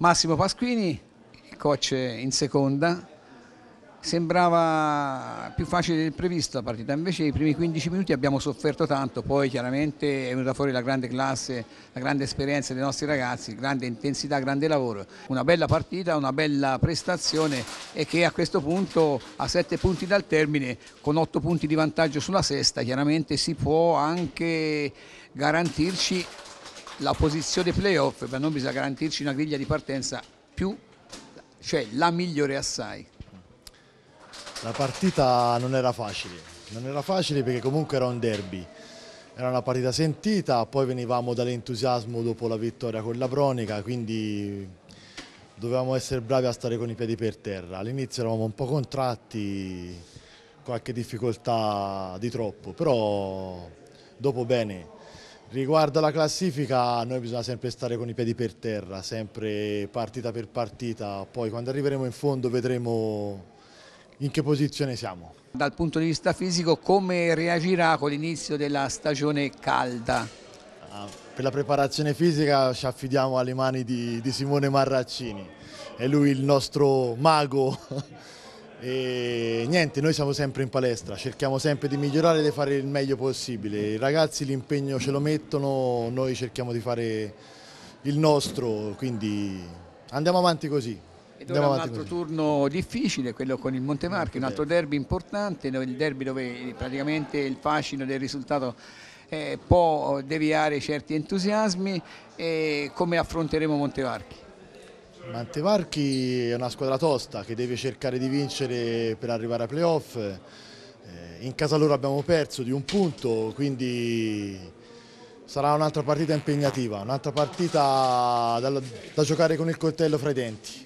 Massimo Pasquini, coach in seconda. Sembrava più facile del previsto la partita, invece i primi 15 minuti abbiamo sofferto tanto, poi chiaramente è venuta fuori la grande classe, la grande esperienza dei nostri ragazzi, grande intensità, grande lavoro, una bella partita, una bella prestazione e che a questo punto a 7 punti dal termine, con 8 punti di vantaggio sulla sesta, chiaramente si può anche garantirci la posizione playoff, per noi bisogna garantirci una griglia di partenza più, cioè la migliore assai. La partita non era facile perché comunque era un derby, era una partita sentita, poi venivamo dall'entusiasmo dopo la vittoria con la Pronica, quindi dovevamo essere bravi a stare con i piedi per terra. All'inizio eravamo un po' contratti, qualche difficoltà di troppo, però dopo bene. Riguardo alla classifica, noi bisogna sempre stare con i piedi per terra, sempre partita per partita, poi quando arriveremo in fondo vedremo in che posizione siamo. Dal punto di vista fisico, come reagirà con l'inizio della stagione calda? Per la preparazione fisica ci affidiamo alle mani di Simone Marraccini, è lui il nostro mago. E niente, noi siamo sempre in palestra, cerchiamo sempre di migliorare e di fare il meglio possibile. I ragazzi l'impegno ce lo mettono, noi cerchiamo di fare il nostro, quindi andiamo avanti così. Ed ora un altro turno difficile, quello con il Montevarchi, un altro derby importante, il derby dove praticamente il fascino del risultato può deviare certi entusiasmi. E come affronteremo Montevarchi? Montevarchi è una squadra tosta che deve cercare di vincere per arrivare ai playoff. In casa loro abbiamo perso di un punto, quindi sarà un'altra partita impegnativa, un'altra partita da giocare con il coltello fra i denti.